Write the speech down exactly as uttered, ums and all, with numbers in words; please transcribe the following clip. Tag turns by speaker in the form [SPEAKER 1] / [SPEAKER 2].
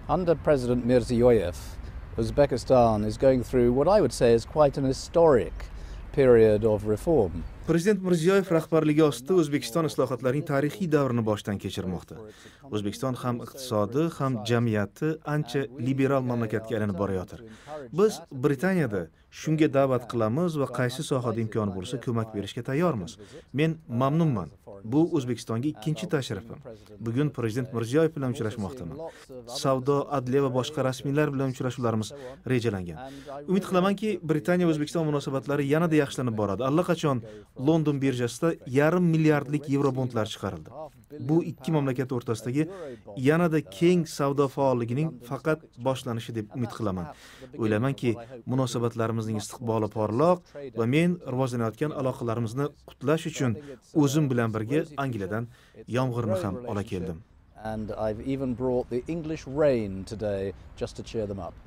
[SPEAKER 1] Under President Mirziyoyev, Uzbekistan is going through what I would say is quite an historic period of reform.
[SPEAKER 2] Prezident Mirziyoyev rahbarligi ostida O'zbekiston islohotlarining tarixiy davrini boshdan kechirmoqda. O'zbekiston ham iqtisodi, ham jamiyati ancha liberal mamlakatga aylanib borayotir. Biz Britaniyada shunga da'vat qilamiz va qaysi sohada imkoni bo'lsa ko'mak berishga tayyormiz. Men mamnunman. Bu O'zbekistonga ikkinchi tashrifim. Bugun Prezident Mirziyoyev bilan uchrashmoqdaman. Savdo, adliya va boshqa rasmiylar bilan uchrashuvlarimiz rejalangan. Umid qilamanki, Britaniya O'zbekiston munosabatlari yanada yaxshilanib boradi. Allaqachon London birjasida yarim milliardlik yevrobondlar chiqarildi. Bu ikki mamlakat o'rtasidagi yanada keng savdo faolligining faqat boshlanishi deb umid qilaman. O'ylaymanki, munosabatlarimizning istiqboli porloq va men rivojlanayotgan aloqalarimizni qutlash uchun o'zim bilan birga Angliyadan yomg'irni ham ola keldim.
[SPEAKER 1] And I've even brought the English rain today just to cheer them up.